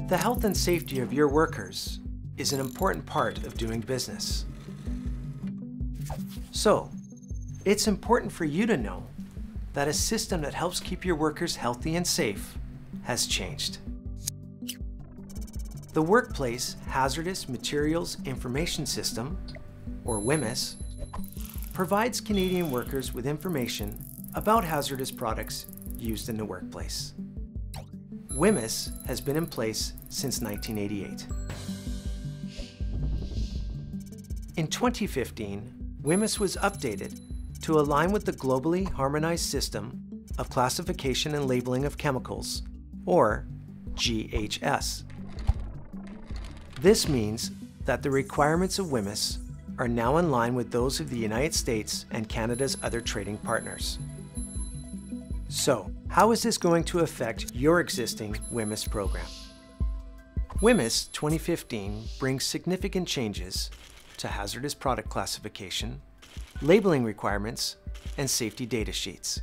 The health and safety of your workers is an important part of doing business. So, it's important for you to know that a system that helps keep your workers healthy and safe has changed. The Workplace Hazardous Materials Information System, or WHMIS, provides Canadian workers with information about hazardous products used in the workplace. WHMIS has been in place since 1988. In 2015, WHMIS was updated to align with the globally harmonized system of classification and labeling of chemicals, or GHS. This means that the requirements of WHMIS are now in line with those of the United States and Canada's other trading partners. So, how is this going to affect your existing WHMIS program? WHMIS 2015 brings significant changes to hazardous product classification, labeling requirements, and safety data sheets.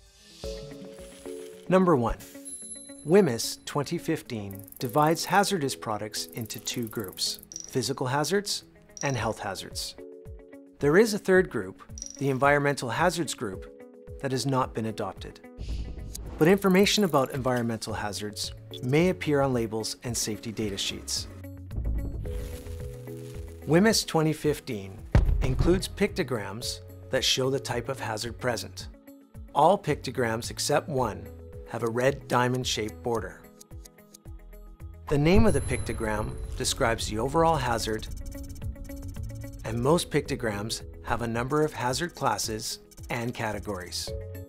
Number 1. WHMIS 2015 divides hazardous products into two groups: physical hazards and health hazards. There is a third group, the environmental hazards group, that has not been adopted. But information about environmental hazards may appear on labels and safety data sheets. WHMIS 2015 includes pictograms that show the type of hazard present. All pictograms except one have a red diamond-shaped border. The name of the pictogram describes the overall hazard, and most pictograms have a number of hazard classes and categories.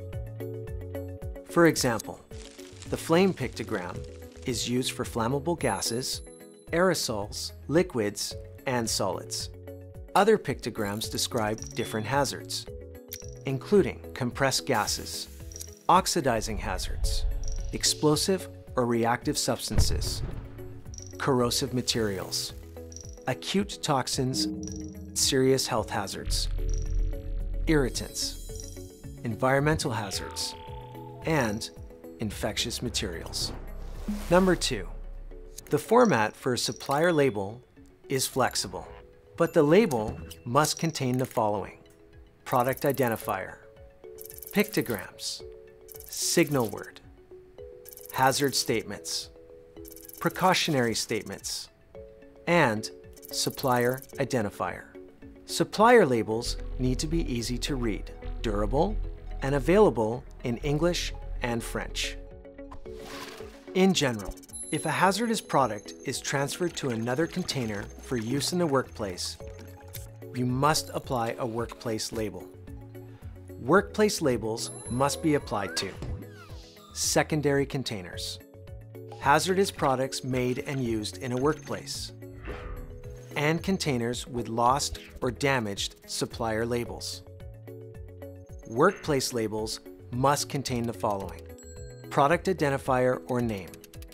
For example, the flame pictogram is used for flammable gases, aerosols, liquids, and solids. Other pictograms describe different hazards, including compressed gases, oxidizing hazards, explosive or reactive substances, corrosive materials, acute toxins, serious health hazards, irritants, environmental hazards, and infectious materials. Number 2. The format for a supplier label is flexible, but the label must contain the following: product identifier, pictograms, signal word, hazard statements, precautionary statements, and supplier identifier. Supplier labels need to be easy to read, durable, and available in English and French. In general, if a hazardous product is transferred to another container for use in the workplace, you must apply a workplace label. Workplace labels must be applied to secondary containers, hazardous products made and used in a workplace, and containers with lost or damaged supplier labels. Workplace labels must contain the following: product identifier or name,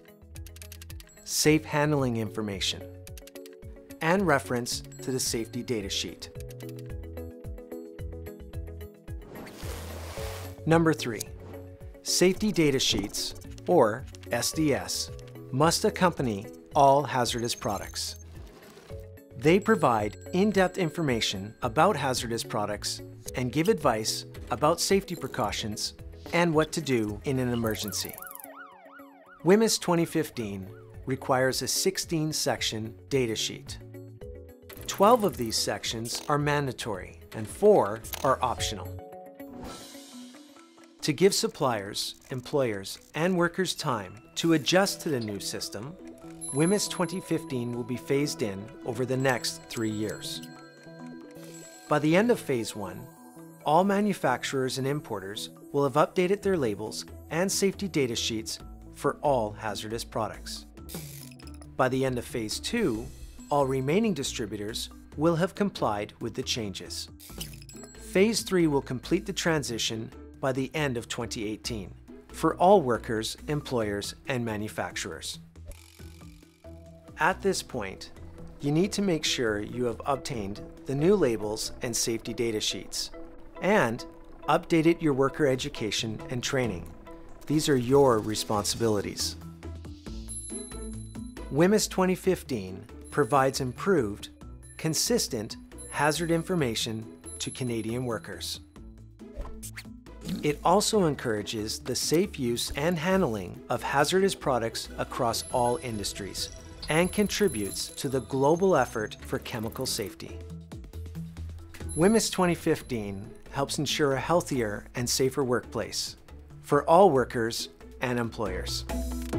safe handling information, and reference to the safety data sheet. Number 3. Safety data sheets, or SDS, must accompany all hazardous products. They provide in-depth information about hazardous products and give advice about safety precautions and what to do in an emergency. WHMIS 2015 requires a 16-section data sheet. 12 of these sections are mandatory and 4 are optional. To give suppliers, employers, and workers time to adjust to the new system, WHMIS 2015 will be phased in over the next 3 years. By the end of Phase 1, all manufacturers and importers will have updated their labels and safety data sheets for all hazardous products. By the end of Phase 2, all remaining distributors will have complied with the changes. Phase 3 will complete the transition by the end of 2018 for all workers, employers, and manufacturers. At this point, you need to make sure you have obtained the new labels and safety data sheets and updated your worker education and training. These are your responsibilities. WHMIS 2015 provides improved, consistent hazard information to Canadian workers. It also encourages the safe use and handling of hazardous products across all industries and contributes to the global effort for chemical safety. WHMIS 2015 helps ensure a healthier and safer workplace for all workers and employers.